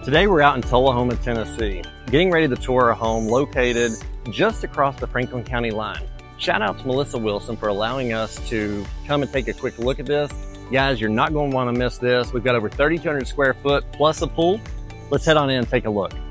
Today we're out in Tullahoma, Tennessee, getting ready to tour a home located just across the Franklin County line. Shout out to Melissa Wilson for allowing us to come and take a quick look at this. Guys, you're not going to want to miss this. We've got over 3,200 square foot plus a pool. Let's head on in and take a look.